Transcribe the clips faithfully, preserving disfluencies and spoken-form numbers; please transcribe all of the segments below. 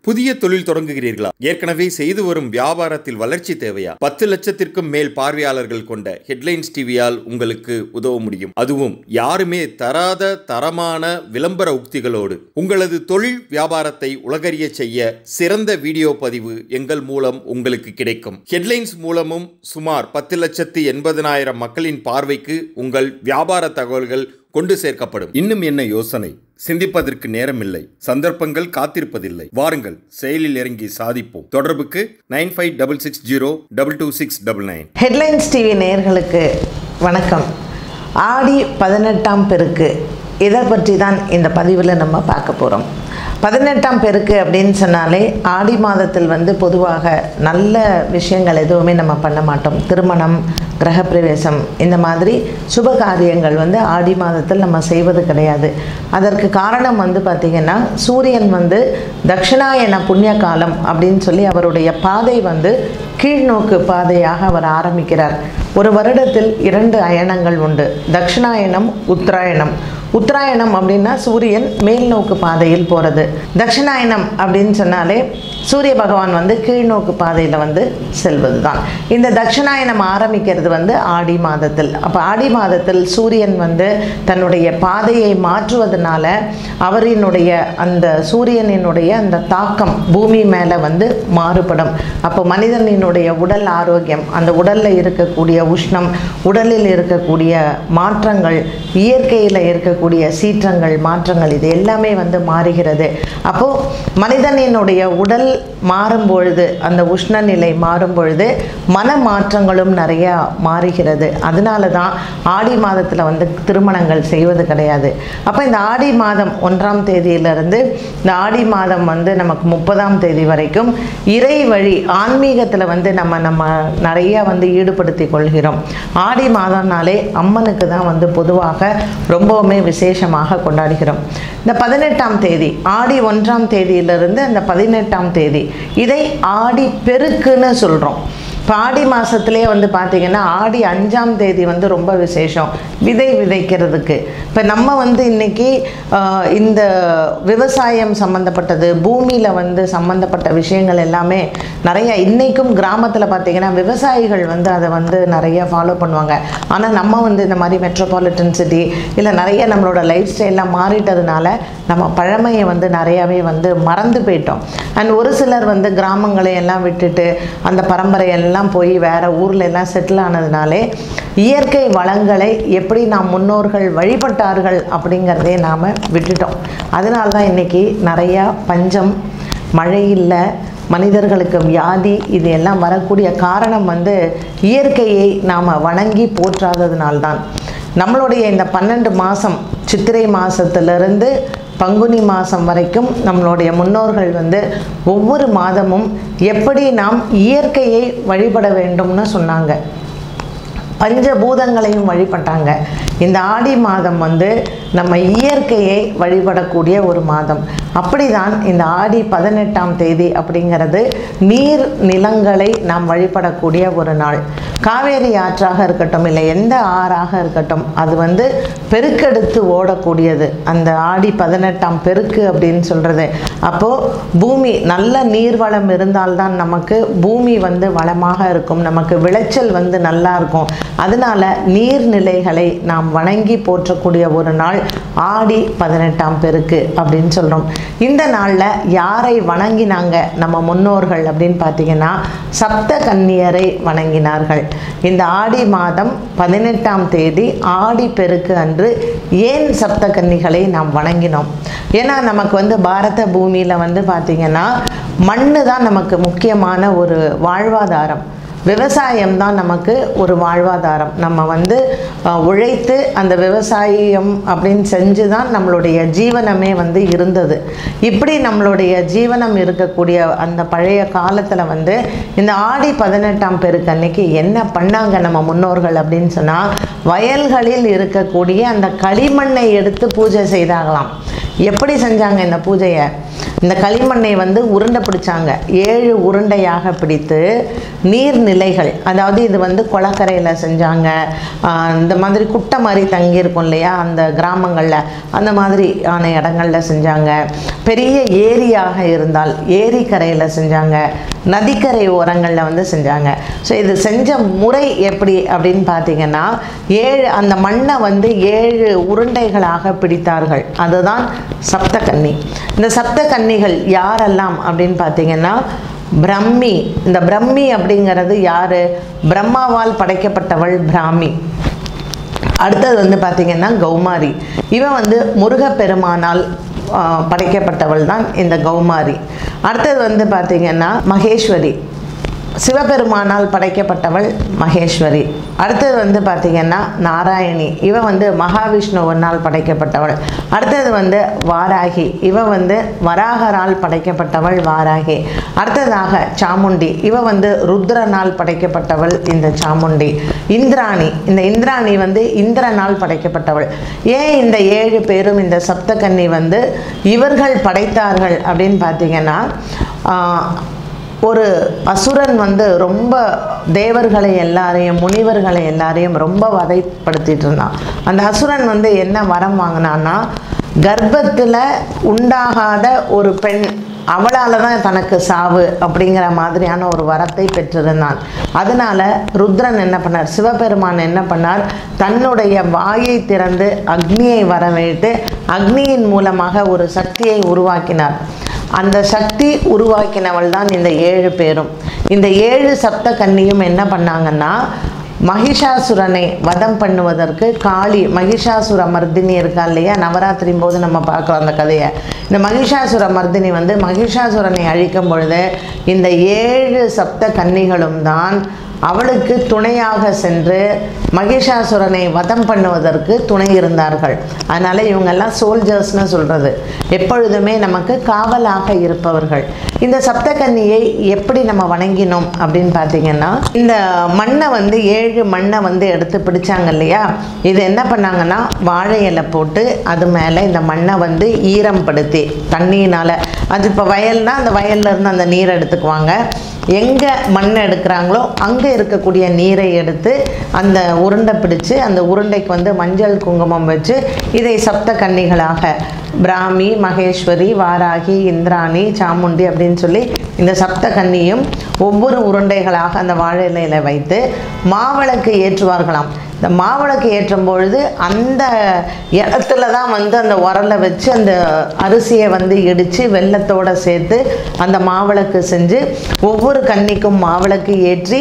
புதிய தொழில் தொடங்குகிறீர்களா? ஏற்கனவே செய்து வரும் வியாபாரத்தில் வளர்ச்சி தேவையா? பத்து லட்சத்திற்கும் மேல் பார்வையாளர்கள் கொண்ட ஹெட்லைன்ஸ் டிவியால் உங்களுக்கு உதவ முடியும். அதுவும் யாருமே தராத தரமான விளம்பர உக்திகளோடு. உங்களது தொழில் வியாபாரத்தை உலகறிய செய்ய சிறந்த வீடியோ பதிவு எங்கள் மூலம் உங்களுக்கு கிடைக்கும். ஹெட்லைன்ஸ் மூலமும் சுமார் பத்து லட்சத்து எண்பதனாயிரம் மக்களின் பார்வைக்கு உங்கள் வியாபார தகவல்கள் கொண்டு சேர்க்கப்படும். இன்னும் என்ன யோசனை? சிந்திப்பதற்கு நேரமில்லை, சந்தர்ப்பங்கள் காத்திருப்பதில்லை. வாருங்கள், செயலில் இறங்கி சாதிப்போம். தொடர்புக்கு nine five double six zero double two six double nine. Headlines TV நேயர்களுக்கு வணக்கம். ஆடி பதினெட்டாம் பெருக்கு இதை பற்றி தான் இந்த பதிவில் நம்ம பார்க்க போகிறோம். பதினெட்டாம் பெருக்கு அப்படின்னு சொன்னாலே ஆடி மாதத்தில் வந்து பொதுவாக நல்ல விஷயங்கள் எதுவுமே நம்ம பண்ண மாட்டோம். திருமணம், கிரகப்பிரவேசம், இந்த மாதிரி சுப காரியங்கள் வந்து ஆடி மாதத்தில் நம்ம செய்வது கிடையாது. அதற்கு காரணம் வந்து பார்த்திங்கன்னா, சூரியன் வந்து தட்சிணாயன புண்ணிய காலம் அப்படின்னு சொல்லி அவருடைய பாதை வந்து கீழ்நோக்கு பாதையாக அவர் ஆரம்பிக்கிறார். ஒரு வருடத்தில் இரண்டு அயனங்கள் உண்டு, தட்சிணாயனம், உத்தராயணம். உத்தராயணம் அப்படின்னா சூரியன் மேல் நோக்கு பாதையில் போகிறது. தட்சிணாயனம் அப்படின்னு சொன்னாலே சூரிய பகவான் வந்து கீழ்நோக்கு பாதையில் வந்து செல்வது தான். இந்த தட்சிணாயனம் ஆரம்பிக்கிறது வந்து ஆடி மாதத்தில். அப்போ ஆடி மாதத்தில் சூரியன் வந்து தன்னுடைய பாதையை மாற்றுவதனால அவரினுடைய அந்த சூரியனினுடைய அந்த தாக்கம் பூமி மேலே வந்து மாறுபடும். அப்போ மனிதனினுடைய உடல் ஆரோக்கியம், அந்த உடலில் இருக்கக்கூடிய உஷ்ணம், உடலில் இருக்கக்கூடிய மாற்றங்கள், இயற்கையில் இருக்கக்கூடிய சீற்றங்கள், மாற்றங்கள், இது எல்லாமே வந்து மாறுகிறது. அப்போது மனிதனினுடைய உடல் மாறும் பொழுது, அந்த உஷ்ண நிலை மாறும் பொழுது மன மாற்றங்களும் நிறையா மாறுகிறது. அதனால தான் ஆடி மாதத்தில் வந்து திருமணங்கள் செய்வது கிடையாது. அப்போ இந்த ஆடி மாதம் ஒன்றாம் தேதியிலிருந்து இந்த ஆடி மாதம் வந்து நமக்கு முப்பதாம் தேதி வரைக்கும் இறை வழி ஆன்மீகத்தில் வந்து நம்ம நம்ம நிறையா வந்து ஈடுபடுத்தி கொள்கிறோம். ஆடி மாதம்னாலே அம்மனுக்கு தான் வந்து பொதுவாக ரொம்பவுமே விசேஷமாக கொண்டாடுகிறோம். இந்த பதினெட்டாம் தேதி, ஆடி ஒன்றாம் தேதியிலிருந்து அந்த பதினெட்டாம் தேதி, இதை ஆடி பெருக்குன்னு சொல்கிறோம். இப்போ ஆடி மாதத்துலேயே வந்து பார்த்திங்கன்னா ஆடி அஞ்சாம் தேதி வந்து ரொம்ப விசேஷம், விதை விதைக்கிறதுக்கு. இப்போ நம்ம வந்து இன்றைக்கி இந்த விவசாயம் சம்மந்தப்பட்டது, பூமியில் வந்து சம்மந்தப்பட்ட விஷயங்கள் எல்லாமே நிறையா இன்றைக்கும் கிராமத்தில் பார்த்திங்கன்னா விவசாயிகள் வந்து அதை வந்து நிறைய ஃபாலோ பண்ணுவாங்க. ஆனால் நம்ம வந்து இந்த மாதிரி மெட்ரோபாலிட்டன் சிட்டி இல்லை நிறைய நம்மளோட லைஃப் ஸ்டைல்லாம் மாறிட்டதுனால நம்ம பழமையை வந்து நிறையாவே வந்து மறந்து போயிட்டோம். அண்ட் ஒரு சிலர் வந்து கிராமங்களை எல்லாம் விட்டுட்டு அந்த பரம்பரையெல்லாம் போய் வேறு ஊரில் எல்லாம் செட்டில் ஆனதுனாலே இயற்கை வளங்களை எப்படி நாம் முன்னோர்கள் வழிபட்டார்கள் அப்படிங்கிறதே நாம் விட்டுட்டோம். அதனால தான் இன்றைக்கி நிறையா பஞ்சம், மழை இல்லை, மனிதர்களுக்கு வியாதி, இது எல்லாம் வரக்கூடிய காரணம் வந்து இயற்கையை நாம் வணங்கி போற்றாததுனால்தான். நம்மளுடைய இந்த பன்னெண்டு மாதம், சித்திரை மாதத்திலிருந்து பங்குனி மாதம் வரைக்கும் நம்மளுடைய முன்னோர்கள் வந்து ஒவ்வொரு மாதமும் எப்படி நாம் இயற்கையை வழிபட வேண்டும்னு சொன்னாங்க. பஞ்சபூதங்களையும் வழிபட்டாங்க. இந்த ஆடி மாதம் வந்து நம்ம இயற்கையை வழிபடக்கூடிய ஒரு மாதம். அப்படிதான் இந்த ஆடி பதினெட்டாம் தேதி அப்படிங்கிறது நீர் நிலங்களை நாம் வழிபடக்கூடிய ஒரு நாள். காவேரி ஆற்றாக இருக்கட்டும், இல்லை எந்த ஆறாக இருக்கட்டும், அது வந்து பெருக்கெடுத்து ஓடக்கூடியது அந்த ஆடி பதினெட்டாம் பெருக்கு அப்படின்னு சொல்கிறது. அப்போது பூமி நல்ல நீர்வளம் இருந்தால்தான் நமக்கு பூமி வந்து வளமாக இருக்கும், நமக்கு விளைச்சல் வந்து நல்லா இருக்கும். அதனால நீர்நிலைகளை நாம் வணங்கி போற்றக்கூடிய ஒரு நாள் ஆடி பதினெட்டாம் பெருக்கு அப்படின்னு சொல்கிறோம். இந்த நாளில் யாரை வணங்கினாங்க நம்ம முன்னோர்கள் அப்படின்னு பார்த்தீங்கன்னா, சப்த கன்னியரை வணங்கினார்கள். இந்த ஆடி மாதம் பதினெட்டாம் தேதி ஆடி பெருக்கு அன்று ஏன் சப்த கன்னிகளை நாம் வணங்கினோம்? ஏன்னா நமக்கு வந்து பாரத பூமியில் வந்து பார்த்திங்கன்னா மண்ணு தான் நமக்கு முக்கியமான ஒரு வாழ்வாதாரம். விவசாயம் தான் நமக்கு ஒரு வாழ்வாதாரம். நம்ம வந்து உழைத்து அந்த விவசாயம் அப்படின்னு செஞ்சு தான் நம்மளுடைய ஜீவனமே வந்து இருந்தது. இப்படி நம்மளுடைய ஜீவனம் இருக்கக்கூடிய அந்த பழைய காலத்தில் வந்து இந்த ஆடி பதினெட்டாம் பெருக்கு அன்னைக்கு என்ன பண்ணாங்க நம்ம முன்னோர்கள் அப்படின்னு சொன்னால், வயல்களில் இருக்கக்கூடிய அந்த களிமண்ணை எடுத்து பூஜை செய்தாங்களாம். எப்படி செஞ்சாங்க இந்த பூஜையை? இந்த களிமண்ணை வந்து உருண்டை பிடிச்சாங்க. ஏழு உருண்டையாக பிடித்து நீர்நிலைகள், அதாவது இது வந்து குளக்கரையில் செஞ்சாங்க, இந்த மாதிரி குட்டை மாதிரி தங்கியிருக்கும் இல்லையா அந்த கிராமங்களில், அந்த மாதிரி ஆன இடங்களில் செஞ்சாங்க. பெரிய ஏரியாக இருந்தால் ஏரி கரையில் செஞ்சாங்க, நதிக்கரை ஓரங்களில் வந்து செஞ்சாங்க. ஸோ இது செஞ்ச முறை எப்படி அப்படின்னு பார்த்தீங்கன்னா, ஏழு அந்த மண்ணை வந்து ஏழு உருண்டைகளாக பிடித்தார்கள். அதுதான் சப்தகன்னி. இந்த சப்தகன்னிகள் யாரெல்லாம் அப்படின்னு பார்த்தீங்கன்னா, பிரம்மி. இந்த பிரம்மி அப்படிங்கிறது யாரு? பிரம்மாவால் படைக்கப்பட்டவள் பிராமி. அடுத்தது வந்து பார்த்திங்கன்னா கௌமாரி. இவன் வந்து முருகப்பெருமானால் படைக்கப்பட்டவள் தான் இந்த கௌமாரி. அடுத்தது வந்து பார்த்திங்கன்னா மகேஸ்வரி, சிவபெருமானால் படைக்கப்பட்டவள் மகேஸ்வரி. அடுத்தது வந்து பார்த்திங்கன்னா நாராயணி, இவ வந்து மகாவிஷ்ணுவனால் படைக்கப்பட்டவள். அடுத்தது வந்து வாராகி, இவ வந்து வராகரால் படைக்கப்பட்டவள் வாராகி. அடுத்ததாக சாமுண்டி, இவ வந்து ருத்ரனால் படைக்கப்பட்டவள் இந்த சாமுண்டி. இந்திராணி, இந்த இந்திராணி வந்து இந்திரனால் படைக்கப்பட்டவள். ஏன் இந்த ஏழு பேரும் இந்த சப்தகன்னி வந்து இவர்கள் படைத்தார்கள் அப்படின்னு பார்த்திங்கன்னா, ஒரு அசுரன் வந்து ரொம்ப தேவர்களை எல்லாரையும் முனிவர்களை எல்லாரையும் ரொம்ப வதைப்படுத்திட்டு இருந்தான். அந்த அசுரன் வந்து என்ன வரம் வாங்கினான்னா, கர்ப்பத்தில் உண்டாகாத ஒரு பெண், அவளால் தான் தனக்கு சாவு அப்படிங்கிற மாதிரியான ஒரு வரத்தை பெற்றிருந்தான். அதனால ருத்ரன் என்ன பண்ணார், சிவபெருமான் என்ன பண்ணார், தன்னுடைய வாயை திறந்து அக்னியை வரவழைத்து அக்னியின் மூலமாக ஒரு சக்தியை உருவாக்கினார். அந்த சக்தி உருவாக்கினவள் தான் இந்த ஏழு பேரும். இந்த ஏழு சப்த கன்னியும் என்ன பண்ணாங்கன்னா, மகிஷாசுரனை வதம் பண்ணுவதற்கு காளி, மகிஷாசுர மர்தினி இருக்கா இல்லையா, நவராத்திரி போது நம்ம பார்க்குறோம் அந்த கதையை. இந்த மகிஷாசுர மர்தினி வந்து மகிஷாசுரனை அழிக்கும் பொழுது இந்த ஏழு சப்த கன்னிகளும் தான் அவளுக்கு துணையாக சென்று மகிஷாசுரனை வதம் பண்ணுவதற்கு துணை இருந்தார்கள். அதனால் இவங்கெல்லாம் சோல்ஜர்ஸ்னு சொல்கிறது, எப்பொழுதுமே நமக்கு காவலாக இருப்பவர்கள். இந்த சப்தகன்னியை எப்படி நம்ம வணங்கினோம் அப்படின்னு பார்த்தீங்கன்னா, இந்த மண்ணை வந்து ஏழு மண்ணை வந்து எடுத்து பிடிச்சாங்க இல்லையா, இது என்ன பண்ணாங்கன்னா வாழை இலை போட்டு அது மேலே இந்த மண்ணை வந்து ஈரம் படுத்தி தண்ணியினால், அது இப்போ வயல்னால் அந்த வயல்ல இருந்து அந்த நீரை எடுத்துக்குவாங்க. எங்கே மண் எடுக்கிறாங்களோ அங்கே இருக்கக்கூடிய நீரை எடுத்து அந்த உருண்டை பிடிச்சு அந்த உருண்டைக்கு வந்து மஞ்சள் குங்குமம் வச்சு இதை சப்த கன்னிகளாக பிராமி, மகேஸ்வரி, வாராகி, இந்திராணி, சாமுண்டி அப்படின்னு சொல்லி இந்த சப்த கன்னியும் ஒவ்வொரு உருண்டைகளாக அந்த வாழை இலையில வைத்து மாவிளக்கு ஏற்றுவார்களாம். இந்த மாவிளக்கு ஏற்றும் பொழுது அந்த இடத்துல தான் வந்து அந்த உரலை வச்சு அந்த அரிசியை வந்து இடித்து வெல்லத்தோடு சேர்த்து அந்த மாவிளக்கு செஞ்சு ஒவ்வொரு கன்னிக்கும் மாவிளக்கு ஏற்றி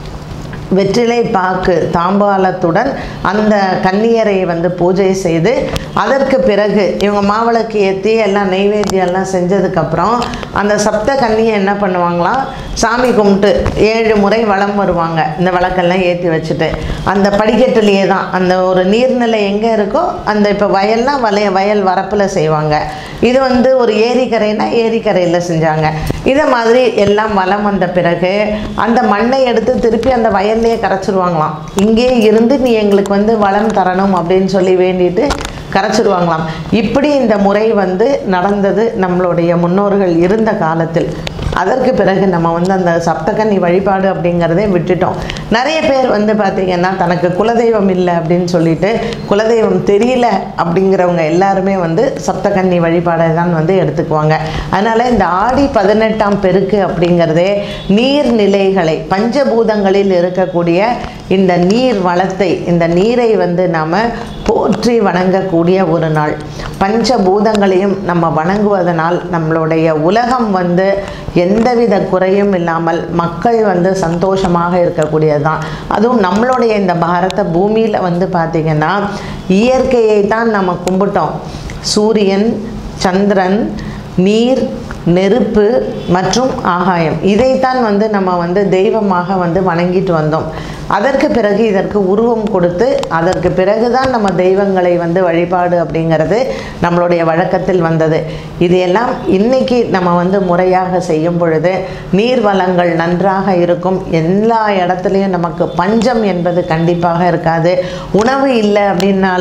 வெற்றிலை பாக்கு தாம்பாலத்துடன் அந்த கன்னியரை வந்து பூஜை செய்து அதற்கு பிறகு இவங்க மாவிளக்கு ஏற்றி எல்லாம் நெய்வேத்தியம் எல்லாம் செஞ்சதுக்கப்புறம் அந்த சப்த கன்னியை என்ன பண்ணுவாங்களாம், சாமி கும்பிட்டு ஏழு முறை வலம் வருவாங்க. இந்த விளக்கெல்லாம் ஏற்றி வச்சுட்டு அந்த படிக்கட்டுலேயே தான் அந்த ஒரு நீர்நிலை எங்கே இருக்கோ அந்த இப்போ வயல்லாம் வளைய வயல் வரப்பில் செய்வாங்க. இது வந்து ஒரு ஏரிக்கரைனா ஏரிக்கரையில் செஞ்சாங்க. இதை மாதிரி எல்லாம் வலம் வந்த பிறகு அந்த மண்ணை எடுத்து திருப்பி அந்த வயல்லையே கரைச்சிருவாங்களாம். இங்கே இருந்து நீ எங்களுக்கு வந்து வளம் தரணும் அப்படின்னு சொல்லி வேண்டிட்டு கரைச்சிடுவாங்களாம். இப்படி இந்த முறை வந்து நடந்தது நம்மளுடைய முன்னோர்கள் இருந்த காலத்தில். அதற்கு பிறகு நம்ம வந்து அந்த சப்தகன்னி வழிபாடு அப்படிங்கிறதே விட்டுட்டோம். நிறைய பேர் வந்து பார்த்திங்கன்னா தனக்கு குலதெய்வம் இல்லை அப்படின்னு சொல்லிட்டு குலதெய்வம் தெரியல அப்படிங்கிறவங்க எல்லாருமே வந்து சப்தகன்னி வழிபாடை தான் வந்து எடுத்துக்குவாங்க. அதனால் இந்த ஆடி பதினெட்டாம் பெருக்கு அப்படிங்கிறதே நீர்நிலைகளை பஞ்சபூதங்களில் இருக்கக்கூடிய இந்த நீர் வளத்தை இந்த நீரை வந்து நாம் போற்றி வணங்கக்கூடிய ஒரு நாள். பஞ்சபூதங்களையும் நம்ம வணங்குவதனால் நம்மளுடைய உலகம் வந்து எந்தவித குறையும் இல்லாமல் மக்கள் வந்து சந்தோஷமாக இருக்கக்கூடியது தான். அதுவும் நம்மளுடைய இந்த பாரத பூமியில் வந்து பார்த்திங்கன்னா இயற்கையை தான் நம்ம கும்பிட்டோம். சூரியன், சந்திரன், நீர், நெருப்பு மற்றும் ஆகாயம், இதைத்தான் வந்து நம்ம வந்து தெய்வமாக வந்து வணங்கிட்டு வந்தோம். அதற்கு பிறகு இதற்கு உருவம் கொடுத்து அதற்கு பிறகு தான் நம்ம தெய்வங்களை வந்து வழிபாடு அப்படிங்கிறது நம்மளுடைய வழக்கத்தில் வந்தது. இதையெல்லாம் இன்றைக்கி நம்ம வந்து முறையாக செய்யும் பொழுது நீர் வளங்கள் நன்றாக இருக்கும். எல்லா இடத்துலையும் நமக்கு பஞ்சம் என்பது கண்டிப்பாக இருக்காது. உணவு இல்லை அப்படின்னாலே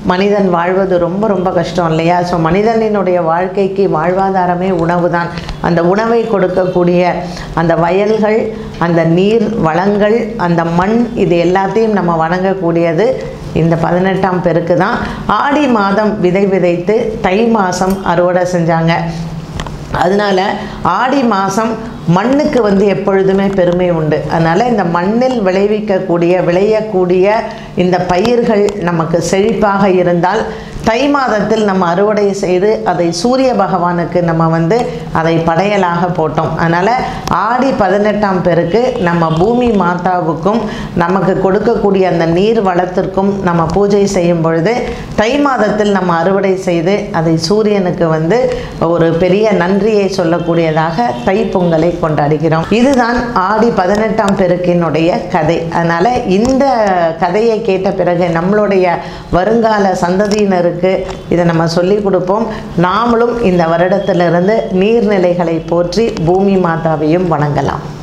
மனிதன் வாழ்வது ரொம்ப ரொம்ப கஷ்டம் இல்லையா? ஸோ மனிதனினுடைய வாழ்க்கைக்கு வாழ்வாதாரமே உணவு தான். அந்த உணவை கொடுக்கக்கூடிய அந்த வயல்கள், அந்த நீர் வளங்கள், அந்த மண், இது எல்லாத்தையும் நம்ம வணங்கக்கூடியது இந்த பதினெட்டாம் பெருக்கு தான். ஆடி மாதம் விதை விதைத்து தை மாதம் அறுவடை செஞ்சாங்க. அதனால் ஆடி மாதம் மண்ணுக்கு வந்து எப்பொழுதுமே பெருமை உண்டு. அதனால் இந்த மண்ணில் விளைவிக்கக்கூடிய விளையக்கூடிய இந்த பயிர்கள் நமக்கு செழிப்பாக இருந்தால் தை மாதத்தில் நம்ம அறுவடை செய்து அதை சூரிய பகவானுக்கு நம்ம வந்து அதை படையலாக போட்டோம். அதனால் ஆடி பதினெட்டாம் பெருக்கு நம்ம பூமி மாதாவுக்கும் நமக்கு கொடுக்கக்கூடிய அந்த நீர் வளத்திற்கும் நம்ம பூஜை செய்யும் பொழுது தை மாதத்தில் நம்ம அறுவடை செய்து அதை சூரியனுக்கு வந்து ஒரு பெரிய நன்றியை சொல்லக்கூடியதாக தைப்பொங்கலை கொண்டாடுகிறோம். இதுதான் ஆடி பதினெட்டாம் பெருக்கினுடைய கதை. அதனால் இந்த கதையை கேட்ட பிறகு நம்மளுடைய வருங்கால சந்ததியினருக்கு இதை நம்ம சொல்லிக் கொடுப்போம். நாமளும் இந்த வருடத்திலிருந்து நீர்நிலைகளை போற்றி பூமி மாதாவையும் வணங்கலாம்.